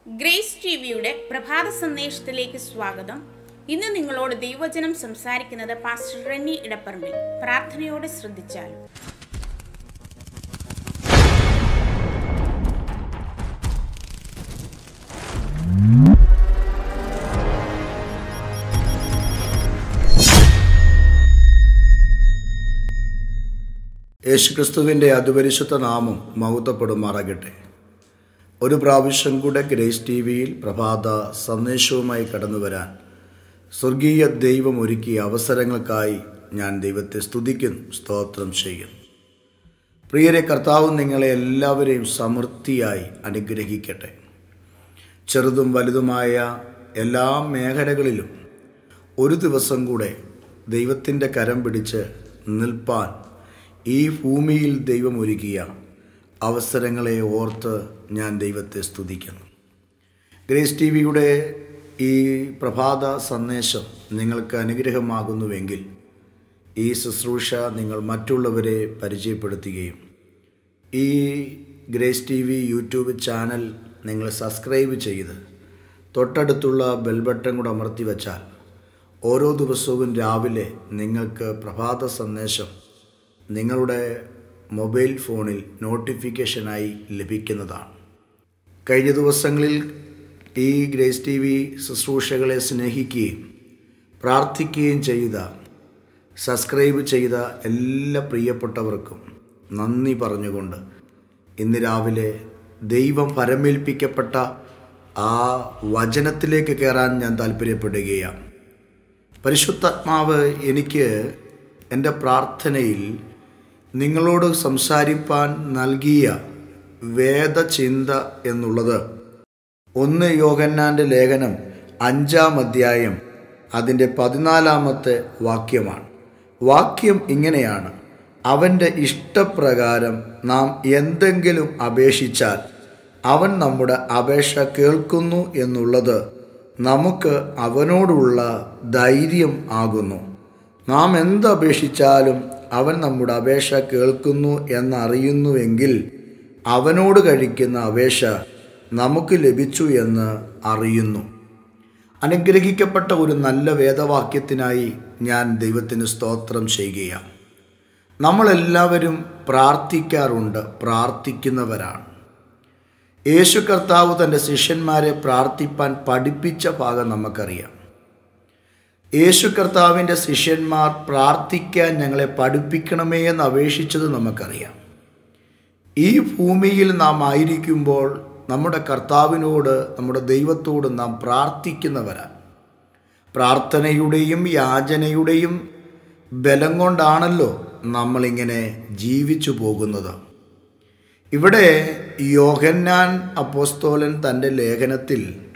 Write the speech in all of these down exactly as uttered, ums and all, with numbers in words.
Grace ടിവിയുടെ പ്രഭാത സന്ദേശത്തിലേക്ക് സ്വാഗതം. ഇന്ന് നിങ്ങളോട് ദൈവവചനം സംസാരിക്കുന്നത് പാസ്റ്റർ റെന്നി ഇടപ്പറമ്പിൽ. പ്രാർത്ഥനയോടെ ശ്രദ്ധിച്ചാലും. യേശുക്രിസ്തുവിൻ്റെ അതിപരിശുദ്ധ നാമം മഹത്വപ്പെടുമാറാകട്ടെ. ഒരു പ്രാവശ്യം കൂടെ ഗ്രേസ് ടി വിയിൽ പ്രഭാത സന്ദേശവുമായി കടന്നു വരാൻ സ്വർഗീയ ദൈവം ഒരുക്കിയ അവസരങ്ങൾക്കായി ഞാൻ ദൈവത്തെ സ്തുതിക്കുന്നു, സ്തോത്രം ചെയ്യുന്നു. പ്രിയരെ, കർത്താവ് നിങ്ങളെ എല്ലാവരെയും സമൃദ്ധിയായി അനുഗ്രഹിക്കട്ടെ. ചെറുതും വലുതുമായ എല്ലാ മേഖലകളിലും ഒരു ദിവസം കൂടെ ദൈവത്തിൻ്റെ കരം പിടിച്ച് നിൽപ്പാൻ ഈ ഭൂമിയിൽ ദൈവം ഒരുക്കിയ അവസരങ്ങളെ ഓർത്ത് ഞാൻ ദൈവത്തെ സ്തുതിക്കുന്നു. ഗ്രേസ് ടി വിയുടെ ഈ പ്രഭാത സന്ദേശം നിങ്ങൾക്ക് അനുഗ്രഹമാകുന്നുവെങ്കിൽ ഈ ശുശ്രൂഷ നിങ്ങൾ മറ്റുള്ളവരെ പരിചയപ്പെടുത്തുകയും ഈ Grace TV YouTube channel നിങ്ങൾ സബ്സ്ക്രൈബ് ചെയ്ത് തൊട്ടടുത്തുള്ള ബെൽ ബട്ടൺ കൂടെ അമർത്തി വച്ചാൽ ഓരോ ദിവസവും രാവിലെ നിങ്ങൾക്ക് പ്രഭാത സന്ദേശം നിങ്ങളുടെ മൊബൈൽ ഫോണിൽ നോട്ടിഫിക്കേഷനായി ലഭിക്കുന്നതാണ്. കഴിഞ്ഞ ദിവസങ്ങളിൽ ഈ ഗ്രേസ് ടി വി ശുശ്രൂഷകളെ സ്നേഹിക്കുകയും പ്രാർത്ഥിക്കുകയും ചെയ്ത സബ്സ്ക്രൈബ് ചെയ്ത എല്ലാ പ്രിയപ്പെട്ടവർക്കും നന്ദി പറഞ്ഞുകൊണ്ട് ഇന്ന് രാവിലെ ദൈവം ഫലമേൽപ്പിക്കപ്പെട്ട ആ വചനത്തിലേക്ക് കയറാൻ ഞാൻ താല്പര്യപ്പെടുകയാണ്. പരിശുദ്ധാത്മാവ് എനിക്ക് എൻ്റെ പ്രാർത്ഥനയിൽ നിങ്ങളോട് സംസാരിപ്പാൻ നൽകിയ വേദചിന്ത എന്നുള്ളത് ഒന്ന് യോഹന്നാൻ്റെ ലേഖനം അഞ്ചാം അധ്യായം അതിൻ്റെ പതിനാലാമത്തെ വാക്യമാണ്. വാക്യം ഇങ്ങനെയാണ്: അവൻ്റെ ഇഷ്ടപ്രകാരം നാം എന്തെങ്കിലും അപേക്ഷിച്ചാൽ അവൻ നമ്മുടെ അപേക്ഷ കേൾക്കുന്നു എന്നുള്ളത് നമുക്ക് അവനോടുള്ള ധൈര്യം ആകുന്നു. നാം എന്തപേക്ഷിച്ചാലും അവൻ നമ്മുടെ അപേക്ഷ കേൾക്കുന്നു എന്നറിയുന്നുവെങ്കിൽ അവനോട് കഴിക്കുന്ന അപേക്ഷ നമുക്ക് ലഭിച്ചു എന്ന് അറിയുന്നു. അനുഗ്രഹിക്കപ്പെട്ട ഒരു നല്ല വേദവാക്യത്തിനായി ഞാൻ ദൈവത്തിന് സ്തോത്രം ചെയ്യുകയാണ്. നമ്മളെല്ലാവരും പ്രാർത്ഥിക്കാറുണ്ട്, പ്രാർത്ഥിക്കുന്നവരാണ്. യേശു കർത്താവ് തൻ്റെ ശിഷ്യന്മാരെ പ്രാർത്ഥിപ്പാൻ പഠിപ്പിച്ച ഭാഗം നമുക്കറിയാം. യേശു കർത്താവിൻ്റെ ശിഷ്യന്മാർ പ്രാർത്ഥിക്കാൻ ഞങ്ങളെ പഠിപ്പിക്കണമേ എന്ന് അപേക്ഷിച്ചത് നമുക്കറിയാം. ഈ ഭൂമിയിൽ നാം ആയിരിക്കുമ്പോൾ നമ്മുടെ കർത്താവിനോട്, നമ്മുടെ ദൈവത്തോട് നാം പ്രാർത്ഥിക്കുന്നവരാണ്. പ്രാർത്ഥനയുടെയും യാചനയുടെയും ബലം കൊണ്ടാണല്ലോ നമ്മളിങ്ങനെ ജീവിച്ചു പോകുന്നത്. ഇവിടെ യോഹന്നാൻ അപ്പോസ്തലൻ തൻ്റെ ലേഖനത്തിൽ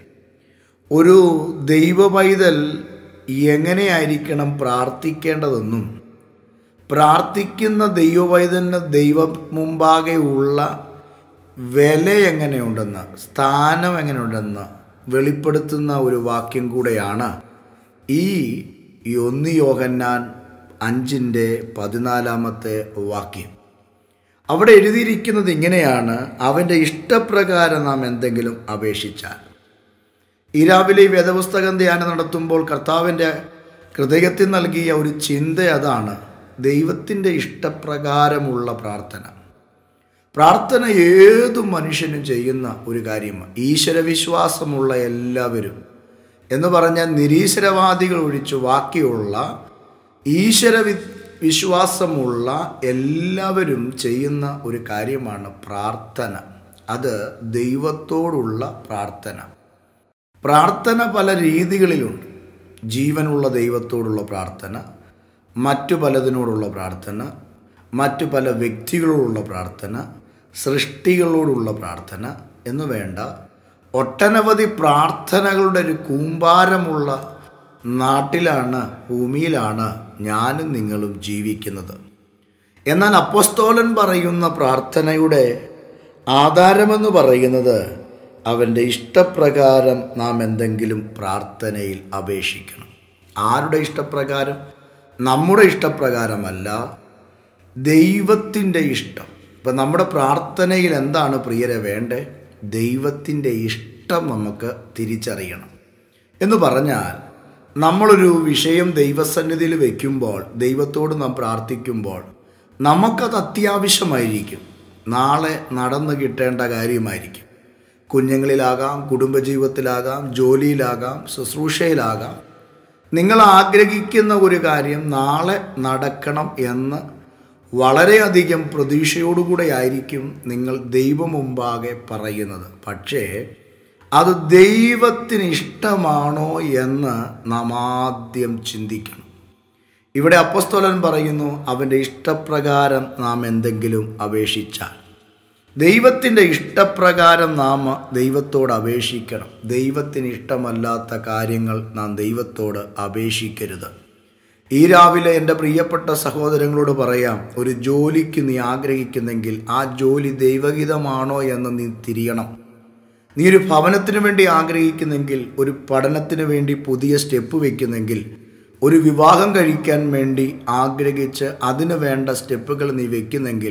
ഒരു ദൈവപൈതൽ എങ്ങനെയായിരിക്കണം പ്രാർത്ഥിക്കേണ്ടതെന്നും പ്രാർത്ഥിക്കുന്ന ദൈവപൈതലിന് ദൈവം മുമ്പാകെ ഉള്ള വില എങ്ങനെയുണ്ടെന്ന്, സ്ഥാനം എങ്ങനെയുണ്ടെന്ന് വെളിപ്പെടുത്തുന്ന ഒരു വാക്യം കൂടെയാണ് ഈ ഒന്ന് യോഹന്നാൻ അഞ്ചിൻ്റെ പതിനാലാമത്തെ വാക്യം. അവിടെ എഴുതിയിരിക്കുന്നത് ഇങ്ങനെയാണ്: അവൻ്റെ ഇഷ്ടപ്രകാരം നാം എന്തെങ്കിലും അപേക്ഷിച്ചാൽ. ഈ രാവിലെ ഈ വേദപുസ്തകം ധ്യാനം നടത്തുമ്പോൾ കർത്താവിൻ്റെ ഹൃദയത്തിൽ നൽകിയ ഒരു ചിന്ത അതാണ്: ദൈവത്തിൻ്റെ ഇഷ്ടപ്രകാരമുള്ള പ്രാർത്ഥന. പ്രാർത്ഥന ഏതു മനുഷ്യനും ചെയ്യുന്ന ഒരു കാര്യമാണ്. ഈശ്വരവിശ്വാസമുള്ള എല്ലാവരും എന്ന് പറഞ്ഞാൽ നിരീശ്വരവാദികൾ ഒഴിച്ച് ബാക്കിയുള്ള ഈശ്വര വിശ്വാസമുള്ള എല്ലാവരും ചെയ്യുന്ന ഒരു കാര്യമാണ് പ്രാർത്ഥന. അത് ദൈവത്തോടുള്ള പ്രാർത്ഥന. പ്രാർത്ഥന പല രീതികളിലുണ്ട്. ജീവനുള്ള ദൈവത്തോടുള്ള പ്രാർത്ഥന, മറ്റു പലതിനോടുള്ള പ്രാർത്ഥന, മറ്റു പല വ്യക്തികളോടുള്ള പ്രാർത്ഥന, സൃഷ്ടികളോടുള്ള പ്രാർത്ഥന എന്ന് വേണ്ട ഒട്ടനവധി പ്രാർത്ഥനകളുടെ ഒരു കൂമ്പാരമുള്ള നാട്ടിലാണ്, ഭൂമിയിലാണ് ഞാനും നിങ്ങളും ജീവിക്കുന്നത്. എന്നാൽ അപ്പോസ്തലൻ പറയുന്ന പ്രാർത്ഥനയുടെ ആധാരമെന്ന് പറയുന്നത് അവൻ്റെ ഇഷ്ടപ്രകാരം നാം എന്തെങ്കിലും പ്രാർത്ഥനയിൽ അപേക്ഷിക്കണം. ആരുടെ ഇഷ്ടപ്രകാരം? നമ്മുടെ ഇഷ്ടപ്രകാരമല്ല, ദൈവത്തിൻ്റെ ഇഷ്ടം. ഇപ്പം നമ്മുടെ പ്രാർത്ഥനയിൽ എന്താണ് പ്രിയരെ വേണ്ടേ? ദൈവത്തിൻ്റെ ഇഷ്ടം ഇഷ്ടം നമുക്ക് തിരിച്ചറിയണം. എന്ന് പറഞ്ഞാൽ നമ്മളൊരു വിഷയം ദൈവസന്നിധിയിൽ വയ്ക്കുമ്പോൾ, ദൈവത്തോട് നാം പ്രാർത്ഥിക്കുമ്പോൾ നമുക്കത് അത്യാവശ്യമായിരിക്കും. നാളെ നടന്നു കിട്ടേണ്ട കാര്യമായിരിക്കും. കുഞ്ഞുങ്ങളിലാകാം, കുടുംബജീവിതത്തിലാകാം, ജോലിയിലാകാം, ശുശ്രൂഷയിലാകാം. നിങ്ങൾ ആഗ്രഹിക്കുന്ന ഒരു കാര്യം നാളെ നടക്കണം എന്ന് വളരെയധികം പ്രതീക്ഷയോടുകൂടെ ആയിരിക്കും നിങ്ങൾ ദൈവം മുമ്പാകെ പറയുന്നത്. പക്ഷേ അത് ദൈവത്തിന് ഇഷ്ടമാണോ എന്ന് നാം ആദ്യം ചിന്തിക്കണം. ഇവിടെ അപ്പോസ്തലൻ പറയുന്നു, അവൻ്റെ ഇഷ്ടപ്രകാരം നാം എന്തെങ്കിലും അപേക്ഷിച്ചാൽ. ദൈവത്തിൻ്റെ ഇഷ്ടപ്രകാരം നാം ദൈവത്തോട് അപേക്ഷിക്കണം. ദൈവത്തിന് ഇഷ്ടമല്ലാത്ത കാര്യങ്ങൾ നാം ദൈവത്തോട് അപേക്ഷിക്കരുത്. ഈ രാവിലെ എൻ്റെ പ്രിയപ്പെട്ട സഹോദരങ്ങളോട് പറയാം, ഒരു ജോലിക്ക് നീ ആഗ്രഹിക്കുന്നെങ്കിൽ ആ ജോലി ദൈവഹിതമാണോ എന്ന് നീ തിരിയണം. നീ ഒരു ഭവനത്തിന് വേണ്ടി ആഗ്രഹിക്കുന്നെങ്കിൽ, ഒരു പഠനത്തിന് വേണ്ടി പുതിയ സ്റ്റെപ്പ് വയ്ക്കുന്നെങ്കിൽ, ഒരു വിവാഹം കഴിക്കാൻ വേണ്ടി ആഗ്രഹിച്ച് അതിന് വേണ്ട സ്റ്റെപ്പുകൾ നീ വയ്ക്കുന്നെങ്കിൽ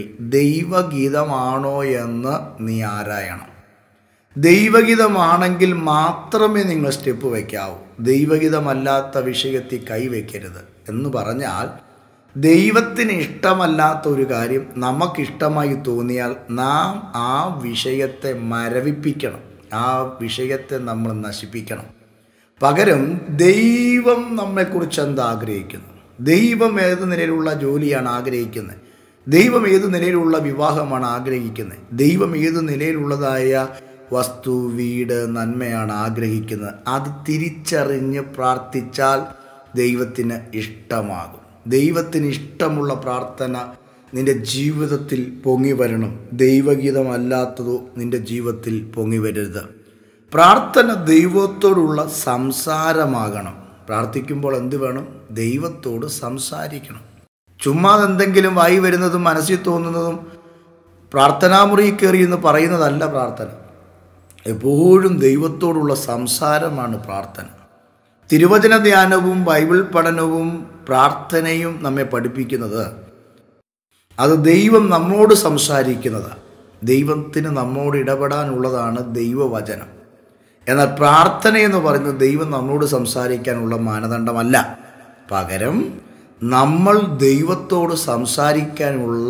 ദൈവഗീതമാണോ എന്ന് നീ ആരായണം. ദൈവഗീതമാണെങ്കിൽ മാത്രമേ നിങ്ങൾ സ്റ്റെപ്പ് വയ്ക്കാവൂ. ദൈവഗീതമല്ലാത്ത വിഷയത്തിൽ കൈവയ്ക്കരുത്. എന്ന് പറഞ്ഞാൽ ദൈവത്തിന് ഇഷ്ടമല്ലാത്ത ഒരു കാര്യം നമുക്കിഷ്ടമായി തോന്നിയാൽ നാം ആ വിഷയത്തെ മരവിപ്പിക്കണം, ആ വിഷയത്തെ നമ്മൾ നശിപ്പിക്കണം. പകരം ദൈവം നമ്മെക്കുറിച്ച് എന്താ ആഗ്രഹിക്കുന്നു, ദൈവം ഏത് നിലയിലുള്ള ജോലിയാണ് ആഗ്രഹിക്കുന്നത്, ദൈവം ഏത് നിലയിലുള്ള വിവാഹമാണ് ആഗ്രഹിക്കുന്നത്, ദൈവം ഏത് നിലയിലുള്ളതായ വസ്തു, വീട്, നന്മയാണ് ആഗ്രഹിക്കുന്നത്, അത് തിരിച്ചറിഞ്ഞ് പ്രാർത്ഥിച്ചാൽ ദൈവത്തിന് ഇഷ്ടമാകും. ദൈവത്തിന് ഇഷ്ടമുള്ള പ്രാർത്ഥന നിൻ്റെ ജീവിതത്തിൽ പൊങ്ങി വരണം. ദൈവഗീതമല്ലാത്തതോ നിൻ്റെ ജീവിതത്തിൽ പൊങ്ങി വരരുത്. പ്രാർത്ഥന ദൈവത്തോടുള്ള സംസാരമാകണം. പ്രാർത്ഥിക്കുമ്പോൾ എന്ത് വേണം? ദൈവത്തോട് സംസാരിക്കണം. ചുമ്മാ എന്തെങ്കിലും വായി വരുന്നതും മനസ്സിൽ തോന്നുന്നതും പ്രാർത്ഥനാമുറി കയറി എന്ന് പറയുന്നതല്ല പ്രാർത്ഥന. എപ്പോഴും ദൈവത്തോടുള്ള സംസാരമാണ് പ്രാർത്ഥന. തിരുവചന ധ്യാനവും ബൈബിൾ പഠനവും പ്രാർത്ഥനയും നമ്മെ പഠിപ്പിക്കുന്നത് അത് ദൈവം നമ്മോട് സംസാരിക്കുന്നതാണ്. ദൈവത്തിന് നമ്മോട് ഇടപെടാനുള്ളതാണ് ദൈവവചനം. എന്നാൽ പ്രാർത്ഥന എന്ന് പറയുന്നത് ദൈവം നമ്മളോട് സംസാരിക്കാനുള്ള മാനദണ്ഡമല്ല. പകരം നമ്മൾ ദൈവത്തോട് സംസാരിക്കാനുള്ള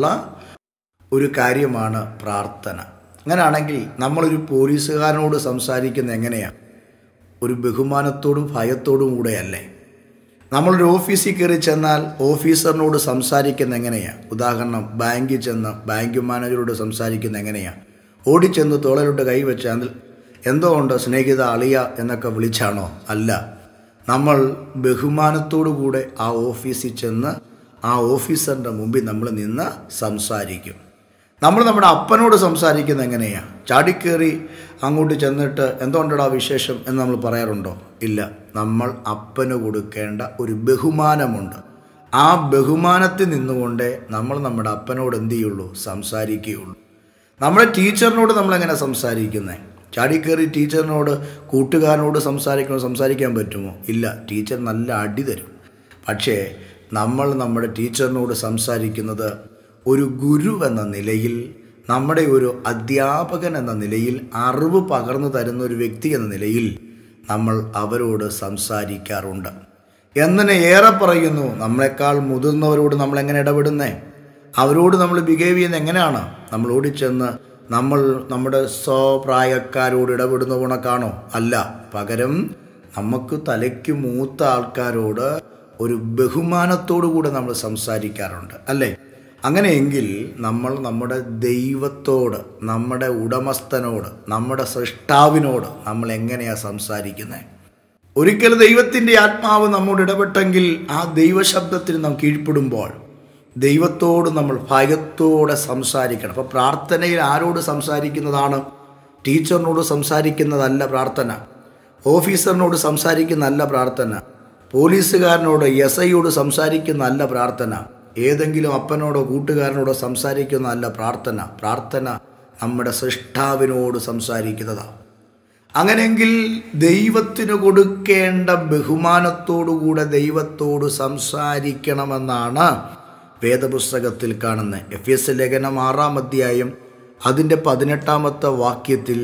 ഒരു കാര്യമാണ് പ്രാർത്ഥന. അങ്ങനെയാണെങ്കിൽ നമ്മളൊരു പോലീസുകാരനോട് സംസാരിക്കുന്നത് എങ്ങനെയാണ്? ഒരു ബഹുമാനത്തോടും ഭയത്തോടും കൂടെയല്ലേ. നമ്മളൊരു ഓഫീസിൽ കയറി ചെന്നാൽ ഓഫീസറിനോട് സംസാരിക്കുന്നത് എങ്ങനെയാണ്? ഉദാഹരണം, ബാങ്കിൽ ചെന്ന് ബാങ്ക് മാനേജറോട് സംസാരിക്കുന്നത് എങ്ങനെയാണ്? ഓടിച്ചെന്ന് തോളലോട്ട് കൈവച്ച് അതിൽ എന്തോ ഉണ്ട് സ്നേഹിത, അളിയ എന്നൊക്കെ വിളിച്ചാണോ? അല്ല. നമ്മൾ ബഹുമാനത്തോടു കൂടെ ആ ഓഫീസിൽ ചെന്ന് ആ ഓഫീസറിൻ്റെ മുമ്പിൽ നമ്മൾ നിന്ന് സംസാരിക്കും. നമ്മൾ നമ്മുടെ അപ്പനോട് സംസാരിക്കുന്നത് എങ്ങനെയാണ്? ചാടിക്കേറി അങ്ങോട്ട് ചെന്നിട്ട് എന്തുകൊണ്ടടാ വിശേഷം എന്ന് നമ്മൾ പറയാറുണ്ടോ? ഇല്ല. നമ്മൾ അപ്പന് കൊടുക്കേണ്ട ഒരു ബഹുമാനമുണ്ട്. ആ ബഹുമാനത്തിൽ നിന്നുകൊണ്ടേ നമ്മൾ നമ്മുടെ അപ്പനോട് എന്ത് ചെയ്യുള്ളൂ? സംസാരിക്കുകയുള്ളൂ. നമ്മുടെ ടീച്ചറിനോട് നമ്മളെങ്ങനെ സംസാരിക്കുന്നത്? ചാടിക്കേറി ടീച്ചറിനോട്, കൂട്ടുകാരനോട് സംസാരിക്കണോ? സംസാരിക്കാൻ പറ്റുമോ? ഇല്ല. ടീച്ചർ നല്ല അടി തരും. പക്ഷേ നമ്മൾ നമ്മുടെ ടീച്ചറിനോട് സംസാരിക്കുന്നത് ഒരു ഗുരു എന്ന നിലയിൽ, നമ്മുടെ ഒരു അധ്യാപകൻ എന്ന നിലയിൽ, അറിവ് പകർന്നു തരുന്ന ഒരു വ്യക്തി എന്ന നിലയിൽ നമ്മൾ അവരോട് സംസാരിക്കാറുണ്ട്. എന്നതിനെ ഏറെ പറയുന്നു, നമ്മളെക്കാൾ മുതിർന്നവരോട് നമ്മൾ എങ്ങനെ ഇടപെടുന്നേ? അവരോട് നമ്മൾ ബിഹേവ് ചെയ്യുന്നത് എങ്ങനെയാണ്? നമ്മൾ ഓടിച്ചെന്ന് നമ്മൾ നമ്മുടെ സ്വപ്രായക്കാരോട് ഇടപെടുന്ന ഗുണക്കാണോ? അല്ല. പകരം നമുക്ക് തലയ്ക്ക് മൂത്ത ആൾക്കാരോട് ഒരു ബഹുമാനത്തോടു കൂടെ നമ്മൾ സംസാരിക്കാറുണ്ട്, അല്ലേ? അങ്ങനെയെങ്കിൽ നമ്മൾ നമ്മുടെ ദൈവത്തോട്, നമ്മുടെ ഉടമസ്ഥനോട്, നമ്മുടെ സൃഷ്ടാവിനോട് നമ്മൾ എങ്ങനെയാണ് സംസാരിക്കുന്നത്? ഒരിക്കൽ ദൈവത്തിൻ്റെ ആത്മാവ് നമ്മോട് ഇടപെട്ടെങ്കിൽ ആ ദൈവശബ്ദത്തിന് നാം കീഴ്പ്പെടുമ്പോൾ ദൈവത്തോട് നമ്മൾ ഭയത്തോടെ സംസാരിക്കണം. അപ്പോൾ പ്രാർത്ഥനയിൽ ആരോട് സംസാരിക്കുന്നതാണ്? ടീച്ചറിനോട് സംസാരിക്കുന്നതല്ല പ്രാർത്ഥന. ഓഫീസറിനോട് സംസാരിക്കുന്നതല്ല പ്രാർത്ഥന. പോലീസുകാരനോട്, എസ് ഐയോട് സംസാരിക്കുന്നതല്ല പ്രാർത്ഥന. ഏതെങ്കിലും അപ്പനോടോ കൂട്ടുകാരനോടോ സംസാരിക്കുന്നതല്ല പ്രാർത്ഥന. പ്രാർത്ഥന നമ്മുടെ സൃഷ്ടാവിനോട് സംസാരിക്കുന്നതാണ്. അങ്ങനെയെങ്കിൽ ദൈവത്തിന് കൊടുക്കേണ്ട ബഹുമാനത്തോടുകൂടെ ദൈവത്തോട് സംസാരിക്കണമെന്നാണ് വേദപുസ്തകത്തിൽ കാണുന്നത്. എഫ് എസ് ലേഖനം ആറാം അധ്യായം അതിൻ്റെ പതിനെട്ടാമത്തെ വാക്യത്തിൽ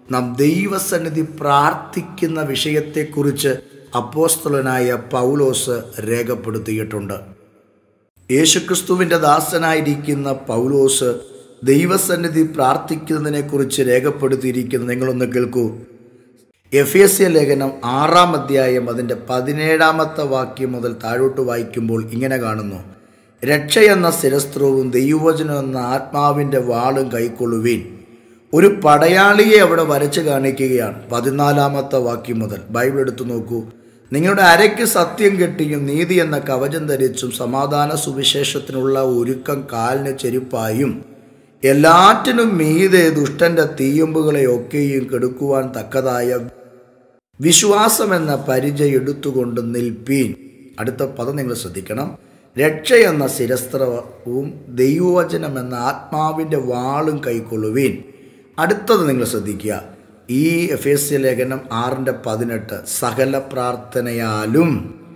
നാം ദൈവസന്നിധി പ്രാർത്ഥിക്കുന്ന വിഷയത്തെക്കുറിച്ച് അപ്പോസ്തലനായ പൗലോസ് രേഖപ്പെടുത്തിയിട്ടുണ്ട്. യേശുക്രിസ്തുവിൻ്റെ ദാസനായിരിക്കുന്ന പൗലോസ് ദൈവസന്നിധി പ്രാർത്ഥിക്കുന്നതിനെക്കുറിച്ച് രേഖപ്പെടുത്തിയിരിക്കുന്നത് നിങ്ങളൊന്ന് കേൾക്കൂ. എഫേസ്യ ലേഖനം ആറാം അധ്യായം അതിൻ്റെ പതിനേഴാമത്തെ വാക്യം മുതൽ താഴോട്ട് വായിക്കുമ്പോൾ ഇങ്ങനെ കാണുന്നു: രക്ഷയെന്ന ശിരസ്ത്രവും ദൈവവചനം എന്ന ആത്മാവിൻ്റെ വാളും കൈക്കൊള്ളുവീൻ. ഒരു പടയാളിയെ അവിടെ വരച്ച് കാണിക്കുകയാണ്. പതിനാലാമത്തെ വാക്യം മുതൽ ബൈബിൾ എടുത്തു നോക്കൂ. നിങ്ങളുടെ അരയ്ക്ക് സത്യം കെട്ടിയും നീതി എന്ന കവചം ധരിച്ചും സമാധാന സുവിശേഷത്തിനുള്ള ഒരുക്കം കാലിന് ചെരുപ്പായും എല്ലാറ്റിനും മീതെ ദുഷ്ടന്റെ തീയമ്പുകളെയൊക്കെയും കെടുക്കുവാൻ തക്കതായ വിശ്വാസമെന്ന പരിചയം എടുത്തുകൊണ്ട് നിൽപ്പീൻ. അടുത്ത പദം നിങ്ങൾ ശ്രദ്ധിക്കണം. രക്ഷയെന്ന ശിരസ്ത്രവും ദൈവവചനം എന്ന ആത്മാവിൻ്റെ വാളും കൈക്കൊള്ളുവീൻ. അടുത്തത് നിങ്ങൾ ശ്രദ്ധിക്കുക. ഈ എഫേസ്യ ലേഖനം ആറിൻ്റെ പതിനെട്ട് സകല പ്രാർത്ഥനയാലും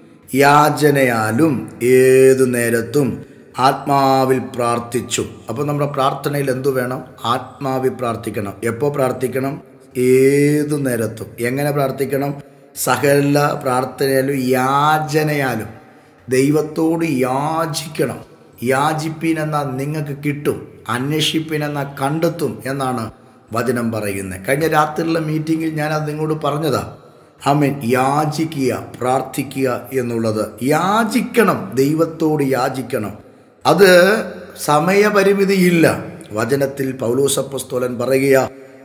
യാചനയാലും ഏതു നേരത്തും ആത്മാവിൽ പ്രാർത്ഥിച്ചു. അപ്പോൾ നമ്മുടെ പ്രാർത്ഥനയിൽ എന്തു വേണം? ആത്മാവിൽ പ്രാർത്ഥിക്കണം. എപ്പോൾ പ്രാർത്ഥിക്കണം? ഏതു നേരത്തും. എങ്ങനെ പ്രാർത്ഥിക്കണം? സകല പ്രാർത്ഥനയാലും യാചനയാലും. ദൈവത്തോട് യാചിക്കണം. യാചിപ്പീനെന്നാൽ നിങ്ങൾക്ക് കിട്ടും, അന്വേഷിപ്പീനെന്നാൽ കണ്ടെത്തും എന്നാണ് വചനം പറയുന്നത്. കഴിഞ്ഞ രാത്രിയിലുള്ള മീറ്റിങ്ങിൽ ഞാനത് നിങ്ങളോട് പറഞ്ഞതാ. ആമേൻ. യാചിക്കുക, പ്രാർത്ഥിക്കുക എന്നുള്ളത്. യാചിക്കണം, ദൈവത്തോട് യാചിക്കണം. അത് സമയപരിമിതിയില്ല. വചനത്തിൽ പൗലോസ് അപ്പോസ്തലൻ പറയുക,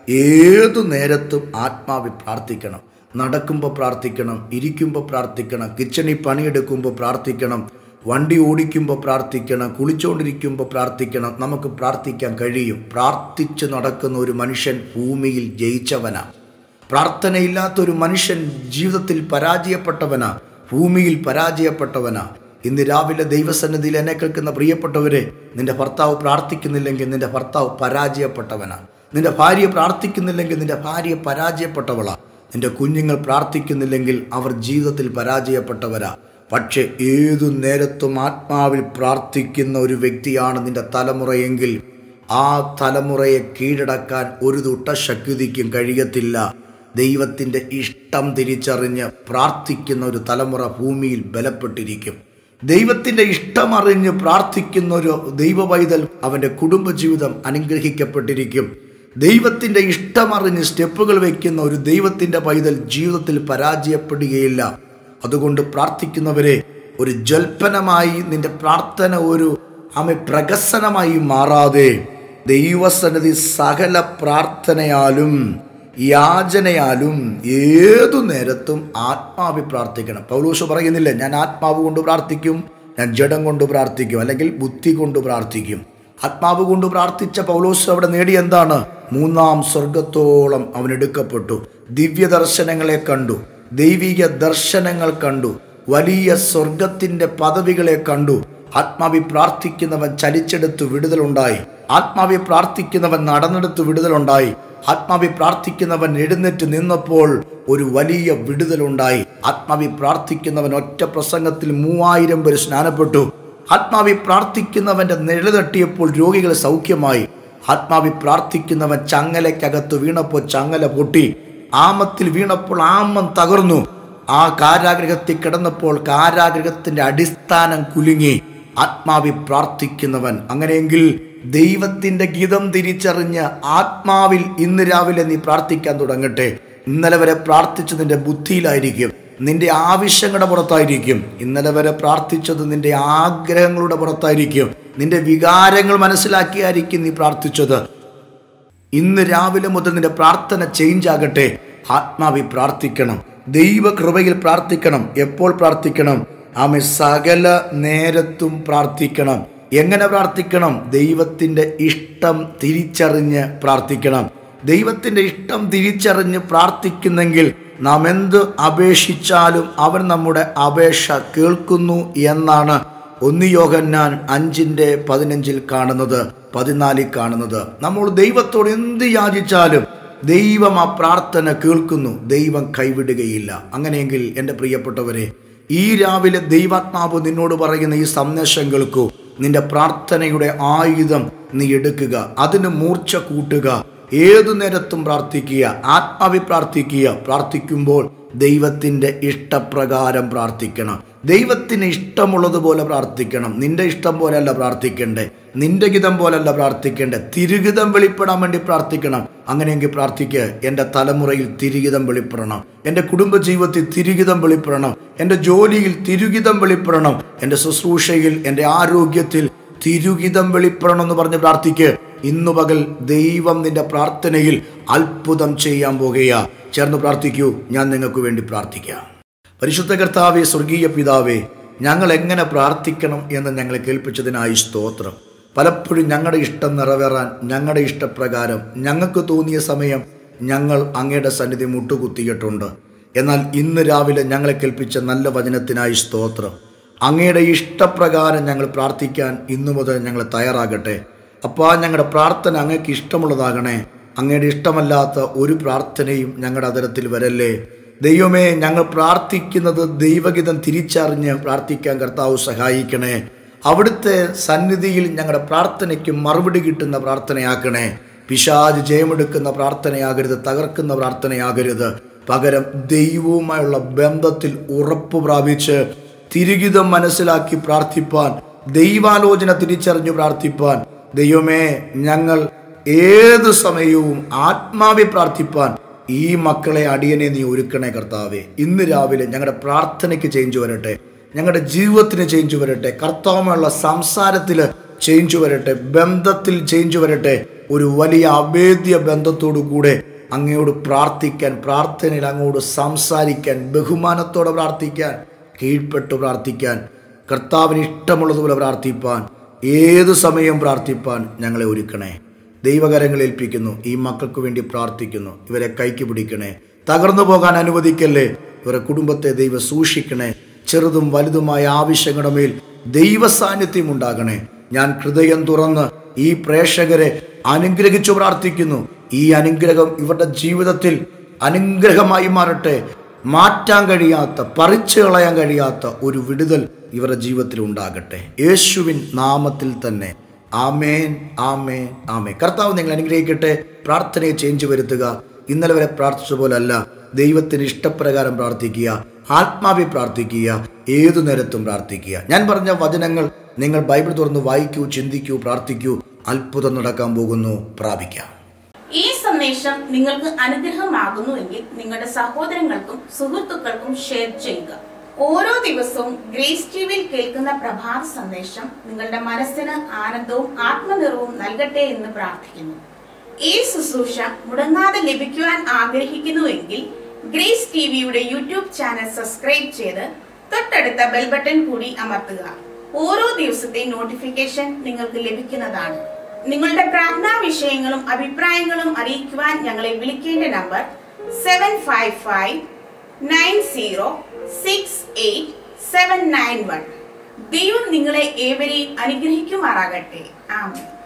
ഏതു നേരത്തും ആത്മാവിൽ പ്രാർത്ഥിക്കണം. നടക്കുമ്പോൾ പ്രാർത്ഥിക്കണം, ഇരിക്കുമ്പോൾ പ്രാർത്ഥിക്കണം, കിച്ചണിൽ പണിയെടുക്കുമ്പോൾ പ്രാർത്ഥിക്കണം, വണ്ടി ഓടിക്കുമ്പോൾ പ്രാർത്ഥിക്കണം, കുളിച്ചുകൊണ്ടിരിക്കുമ്പോൾ പ്രാർത്ഥിക്കണം. നമുക്ക് പ്രാർത്ഥിക്കാൻ കഴിയും. പ്രാർത്ഥിച്ച് നടക്കുന്ന ഒരു മനുഷ്യൻ ഭൂമിയിൽ ജയിച്ചവനാ. പ്രാർത്ഥനയില്ലാത്തൊരു മനുഷ്യൻ ജീവിതത്തിൽ പരാജയപ്പെട്ടവനാ, ഭൂമിയിൽ പരാജയപ്പെട്ടവനാ. ഇന്ന് രാവിലെ ദൈവസന്നിധിയിൽ എന്നെ കേൾക്കുന്ന പ്രിയപ്പെട്ടവരെ, നിന്റെ ഭർത്താവ് പ്രാർത്ഥിക്കുന്നില്ലെങ്കിൽ നിന്റെ ഭർത്താവ് പരാജയപ്പെട്ടവനാ. നിന്റെ ഭാര്യ പ്രാർത്ഥിക്കുന്നില്ലെങ്കിൽ നിന്റെ ഭാര്യ പരാജയപ്പെട്ടവളാ. നിന്റെ കുഞ്ഞുങ്ങൾ പ്രാർത്ഥിക്കുന്നില്ലെങ്കിൽ അവർ ജീവിതത്തിൽ പരാജയപ്പെട്ടവരാ. പക്ഷെ ഏതു നേരത്തും ആത്മാവിൽ പ്രാർത്ഥിക്കുന്ന ഒരു വ്യക്തിയാണ് നിന്റെ തലമുറയെങ്കിൽ ആ തലമുറയെ കീഴടക്കാൻ ഒരു ദുഷ്ട ശക്തിക്കും കഴിയത്തില്ല. ദൈവത്തിൻ്റെ ഇഷ്ടം തിരിച്ചറിഞ്ഞ് പ്രാർത്ഥിക്കുന്ന ഒരു തലമുറ ഭൂമിയിൽ ബലപ്പെട്ടിരിക്കും. ദൈവത്തിൻ്റെ ഇഷ്ടമറിഞ്ഞ് പ്രാർത്ഥിക്കുന്ന ഒരു ദൈവ പൈതൽ അവൻ്റെ കുടുംബജീവിതം അനുഗ്രഹിക്കപ്പെട്ടിരിക്കും. ദൈവത്തിൻ്റെ ഇഷ്ടമറിഞ്ഞ് സ്റ്റെപ്പുകൾ വയ്ക്കുന്ന ഒരു ദൈവത്തിൻ്റെ പൈതൽ ജീവിതത്തിൽ പരാജയപ്പെടുകയില്ല. അതുകൊണ്ട് പ്രാർത്ഥിക്കുന്നവരെ, ഒരു ജൽപ്പനമായി നിന്റെ പ്രാർത്ഥന ഒരു ആമേ പ്രകസനമായി മാറാതെ ദൈവസന്നിധി സകല പ്രാർത്ഥനയാലും യാചനയാലും ഏതു നേരത്തും ആത്മാവി പ്രാർത്ഥിക്കണം. പൗലോസ് പറയുന്നില്ല, ഞാൻ ആത്മാവ് കൊണ്ട് പ്രാർത്ഥിക്കും, ഞാൻ ജഡം കൊണ്ട് പ്രാർത്ഥിക്കും, അല്ലെങ്കിൽ ബുദ്ധി കൊണ്ട് പ്രാർത്ഥിക്കും. ആത്മാവ് കൊണ്ട് പ്രാർത്ഥിച്ച പൗലോസ് അവിടെ നേടിയ എന്താണ്? മൂന്നാം സ്വർഗത്തോളം അവൻ എടുക്കപ്പെട്ടു. ദിവ്യ ദർശനങ്ങളെ കണ്ടു, ദൈവിക ദർശനങ്ങൾ കണ്ടു, വലിയ സ്വർഗത്തിന്റെ പദവികളെ കണ്ടു. ആത്മാവി പ്രാർത്ഥിക്കുന്നവൻ ചലിച്ചെടുത്ത് വിടുതലുണ്ടായി. ആത്മാവി പ്രാർത്ഥിക്കുന്നവൻ നടന്നെടുത്ത് വിടുതലുണ്ടായി. ആത്മാവി പ്രാർത്ഥിക്കുന്നവൻ എഴുന്നേറ്റ് നിന്നപ്പോൾ ഒരു വലിയ വിടുതലുണ്ടായി. ആത്മാവി പ്രാർത്ഥിക്കുന്നവൻ ഒറ്റ പ്രസംഗത്തിൽ മൂവായിരം പേര് സ്നാനപ്പെട്ടു. ആത്മാവി പ്രാർത്ഥിക്കുന്നവന്റെ നിഴല് തട്ടിയപ്പോൾ രോഗികൾ സൗഖ്യമായി. ആത്മാവി പ്രാർത്ഥിക്കുന്നവൻ ചങ്ങലയ്ക്കകത്ത് വീണപ്പോൾ ചങ്ങല പൊട്ടി. ആമത്തിൽ വീണപ്പോൾ ആമം തകർന്നു. ആ കാരാഗ്രഹത്തിൽ കിടന്നപ്പോൾ കാരാഗ്രഹത്തിന്റെ അടിസ്ഥാനം കുലുങ്ങി. ആത്മാവി പ്രാർത്ഥിക്കുന്നവൻ. അങ്ങനെയെങ്കിൽ ദൈവത്തിന്റെ ഗീതം തിരിച്ചറിഞ്ഞ് ആത്മാവിൽ ഇന്ന് രാവിലെ നീ പ്രാർത്ഥിക്കാൻ തുടങ്ങട്ടെ. ഇന്നലെ വരെ പ്രാർത്ഥിച്ചത് നിന്റെ ബുദ്ധിയിലായിരിക്കും, നിന്റെ ആവശ്യങ്ങളുടെ പുറത്തായിരിക്കും. ഇന്നലെ വരെ പ്രാർത്ഥിച്ചത് നിന്റെ ആഗ്രഹങ്ങളുടെ പുറത്തായിരിക്കും, നിന്റെ വികാരങ്ങൾ മനസ്സിലാക്കിയായിരിക്കും നീ പ്രാർത്ഥിച്ചത്. ഇന്ന് രാവിലെ മുതൽ നിന്റെ പ്രാർത്ഥന ചേഞ്ച് ആകട്ടെ. ആത്മാവി പ്രാർത്ഥിക്കണം, ദൈവകൃപയിൽ പ്രാർത്ഥിക്കണം. എപ്പോൾ പ്രാർത്ഥിക്കണം? ആമേ സകല നേരത്തും പ്രാർത്ഥിക്കണം. എങ്ങനെ പ്രാർത്ഥിക്കണം? ദൈവത്തിൻ്റെ ഇഷ്ടം തിരിച്ചറിഞ്ഞ് പ്രാർത്ഥിക്കണം. ദൈവത്തിൻ്റെ ഇഷ്ടം തിരിച്ചറിഞ്ഞ് പ്രാർത്ഥിക്കുന്നെങ്കിൽ നാം എന്ത് അപേക്ഷിച്ചാലും അവൻ നമ്മുടെ അപേക്ഷ കേൾക്കുന്നു എന്നാണ് ഒന്ന് യോഹന്നാൻ അഞ്ചിൻ്റെ പതിനഞ്ചിൽ കാണുന്നത്, പതിനാലിൽ കാണുന്നത്. നമ്മൾ ദൈവത്തോട് എന്ത് യാചിച്ചാലും ദൈവം ആ പ്രാർത്ഥന കേൾക്കുന്നു, ദൈവം കൈവിടുകയില്ല. അങ്ങനെയെങ്കിൽ എൻ്റെ പ്രിയപ്പെട്ടവരെ, ഈ രാവിലെ ദൈവാത്മാവ് നിന്നോട് പറയുന്ന ഈ സന്ദേശം കേൾക്കൂ. നിന്റെ പ്രാർത്ഥനയുടെ ആയുധം നീ എടുക്കുക, അതിന് മൂർച്ച കൂട്ടുക. ഏതു നേരത്തും പ്രാർത്ഥിക്കുക, ആത്മാവി പ്രാർത്ഥിക്കുക. പ്രാർത്ഥിക്കുമ്പോൾ ദൈവത്തിൻ്റെ ഇഷ്ടപ്രകാരം പ്രാർത്ഥിക്കണം. ദൈവത്തിന് ഇഷ്ടമുള്ളതുപോലെ പ്രാർത്ഥിക്കണം. നിന്റെ ഇഷ്ടം പോലെയല്ല പ്രാർത്ഥിക്കണ്ടേ, നിന്റെ ഗീതം പോലല്ല പ്രാർത്ഥിക്കണ്ടേ. തിരുഗിതം വെളിപ്പെടാൻ വേണ്ടി പ്രാർത്ഥിക്കണം. അങ്ങനെയെങ്കിൽ പ്രാർത്ഥിക്കുക, എൻ്റെ തലമുറയിൽ തിരുഗിതം വെളിപ്പെടണം, എൻ്റെ കുടുംബജീവിതത്തിൽ തിരുഗിതം വെളിപ്പെടണം, എൻ്റെ ജോലിയിൽ തിരുഗിതം വെളിപ്പെടണം, എൻ്റെ ശുശ്രൂഷയിൽ, എൻ്റെ ആരോഗ്യത്തിൽ തിരുഗിതം വെളിപ്പെടണം എന്ന് പറഞ്ഞ് പ്രാർത്ഥിക്കുക. ഇന്നു പകൽ ദൈവം നിന്റെ പ്രാർത്ഥനയിൽ അത്ഭുതം ചെയ്യാൻ പോകുകയാ. ചേർന്ന് പ്രാർത്ഥിക്കൂ. ഞാൻ നിങ്ങൾക്ക് വേണ്ടി പ്രാർത്ഥിക്കാം. പരിശുദ്ധ കർത്താവേ, സ്വർഗീയ പിതാവേ, ഞങ്ങൾ എങ്ങനെ പ്രാർത്ഥിക്കണം എന്ന് ഞങ്ങളെ കേൾപ്പിച്ചതിനായി സ്തോത്രം. പലപ്പോഴും ഞങ്ങളുടെ ഇഷ്ടം നിറവേറാൻ ഞങ്ങളുടെ ഇഷ്ടപ്രകാരം ഞങ്ങൾക്ക് തോന്നിയ സമയം ഞങ്ങൾ അങ്ങയുടെ സന്നിധി മുട്ടുകുത്തിയിട്ടുണ്ട്. എന്നാൽ ഇന്ന് രാവിലെ ഞങ്ങളെ കേൾപ്പിച്ച നല്ല വചനത്തിനായി സ്തോത്രം. അങ്ങയുടെ ഇഷ്ടപ്രകാരം ഞങ്ങൾ പ്രാർത്ഥിക്കാൻ ഇന്നു മുതൽ ഞങ്ങൾ തയ്യാറാകട്ടെ. അപ്പോൾ ഞങ്ങളുടെ പ്രാർത്ഥന അങ്ങക്ക് ഇഷ്ടമുള്ളതാകണേ. അങ്ങയുടെ ഇഷ്ടമല്ലാത്ത ഒരു പ്രാർത്ഥനയും ഞങ്ങളുടെ അതരത്തിൽ വരല്ലേ. ദൈവമേ, ഞങ്ങൾ പ്രാർത്ഥിക്കുന്നത് ദൈവഗീതം തിരിച്ചറിഞ്ഞ് പ്രാർത്ഥിക്കാൻ കർത്താവ് സഹായിക്കണേ. അവിടുത്തെ സന്നിധിയിൽ ഞങ്ങളുടെ പ്രാർത്ഥനയ്ക്ക് മറുപടി കിട്ടുന്ന പ്രാർത്ഥനയാക്കണേ. പിശാച് ജയമെടുക്കുന്ന പ്രാർത്ഥനയാകരുത്, തകർക്കുന്ന പ്രാർത്ഥനയാകരുത്. പകരം ദൈവവുമായുള്ള ബന്ധത്തിൽ ഉറപ്പ് പ്രാപിച്ച് തിരുഗിതം മനസ്സിലാക്കി പ്രാർത്ഥിപ്പാൻ, ദൈവാലോചന തിരിച്ചറിഞ്ഞു പ്രാർത്ഥിപ്പാൻ, ദൈവമേ ഞങ്ങൾ ഏത് സമയവും ആത്മാവി പ്രാർത്ഥിപ്പാൻ ഈ മക്കളെ അടിയനെ നീ ഒരുക്കണേ കർത്താവേ. ഇന്ന് രാവിലെ ഞങ്ങളുടെ പ്രാർത്ഥനയ്ക്ക് ചേഞ്ച് വരട്ടെ, ഞങ്ങളുടെ ജീവിതത്തിന് ചേഞ്ച് വരട്ടെ, കർത്താവുമായുള്ള സംസാരത്തിൽ ചേഞ്ച് വരട്ടെ, ബന്ധത്തിൽ ചേഞ്ച് വരട്ടെ. ഒരു വലിയ അഭേദ്യ ബന്ധത്തോടു കൂടെ അങ്ങയോട് പ്രാർത്ഥിക്കാൻ, പ്രാർത്ഥനയിൽ അങ്ങോട് സംസാരിക്കാൻ, ബഹുമാനത്തോടെ പ്രാർത്ഥിക്കാൻ, കീഴ്പ്പെട്ട് പ്രാർത്ഥിക്കാൻ, കർത്താവിന് ഇഷ്ടമുള്ളതുപോലെ പ്രാർത്ഥിപ്പാൻ, ഏതു സമയം പ്രാർത്ഥിപ്പാൻ ഞങ്ങളെ ഒരുക്കണേ. ദൈവകരങ്ങൾ ഏൽപ്പിക്കുന്നു. ഈ മക്കൾക്ക് വേണ്ടി പ്രാർത്ഥിക്കുന്നു. ഇവരെ കൈക്ക് പിടിക്കണേ, തകർന്നു പോകാൻ അനുവദിക്കല്ലേ. ഇവരെ കുടുംബത്തെ ദൈവം സൂക്ഷിക്കണേ. ചെറുതും വലുതുമായ ആവശ്യങ്ങളുടെ മേൽ ദൈവ സാന്നിധ്യം ഉണ്ടാകണേ. ഞാൻ ഹൃദയം തുറന്ന് ഈ പ്രേക്ഷകരെ അനുഗ്രഹിച്ചു പ്രാർത്ഥിക്കുന്നു. ഈ അനുഗ്രഹം ഇവരുടെ ജീവിതത്തിൽ അനുഗ്രഹമായി മാറട്ടെ. മാറ്റാൻ കഴിയാത്ത, പറിച്ചു കളയാൻ കഴിയാത്ത ഒരു വിടുതൽ ഇവരുടെ ജീവിതത്തിൽ ഉണ്ടാകട്ടെ. യേശുവിൻ നാമത്തിൽ തന്നെ. ആമേൻ, ആമേൻ, ആമേൻ. കർത്താവ് നിങ്ങൾ അനുഗ്രഹിക്കട്ടെ. പ്രാർത്ഥനയെ ചേഞ്ച് വരുത്തുക. ഇന്നലെ വരെ പ്രാർത്ഥിച്ച പോലല്ല, ദൈവത്തിന് ഇഷ്ടപ്രകാരം പ്രാർത്ഥിക്കുക, ആത്മാവി പ്രാർത്ഥിക്കുക, ഏതു നേരത്തും പ്രാർത്ഥിക്കുക. ഞാൻ പറഞ്ഞ വചനങ്ങൾ നിങ്ങൾ ബൈബിൾ തുറന്ന് വായിക്കൂ, ചിന്തിക്കൂ, പ്രാർത്ഥിക്കൂ. അത്ഭുതം നടക്കാൻ പോകുന്നു. പ്രാപിക്കാം. ഈ സന്ദേശം നിങ്ങൾക്ക് അനുഗ്രഹമാകുന്നുവെങ്കിൽ നിങ്ങളുടെ സഹോദരങ്ങൾക്കും സുഹൃത്തുക്കൾക്കും ഷെയർ ചെയ്യുക. ഓരോ ദിവസവും ഗ്രേസ് ടിവിയിൽ കേൾക്കുന്ന പ്രഭാത സന്ദേശം നിങ്ങളുടെ മനസ്സിന് ആനന്ദവും ആത്മനിറവും നൽകട്ടെ എന്ന് പ്രാർത്ഥിക്കുന്നു. ഈ ശുശ്രൂഷ മുടങ്ങാതെ ലഭിക്കുവാൻ ആഗ്രഹിക്കുന്നുവെങ്കിൽ ഗ്രേസ് ടിവിയുടെ യൂട്യൂബ് ചാനൽ സബ്സ്ക്രൈബ് ചെയ്ത് തൊട്ടടുത്ത ബെൽ ബട്ടൺ കൂടി അമർത്തുക. ഓരോ ദിവസത്തെ നോട്ടിഫിക്കേഷൻ നിങ്ങൾക്ക് ലഭിക്കുന്നതാണ്. നിങ്ങളുടെ പ്രാർത്ഥനാ വിഷയങ്ങളും അഭിപ്രായങ്ങളും അറിയിക്കുവാൻ ഞങ്ങളെ വിളിക്കേണ്ട number seven five five nine zero six eight seven nine one. ദൈവം നിങ്ങളെ ഏവരെയും അനുഗ്രഹിക്കുമാറാകട്ടെ. ആമേൻ.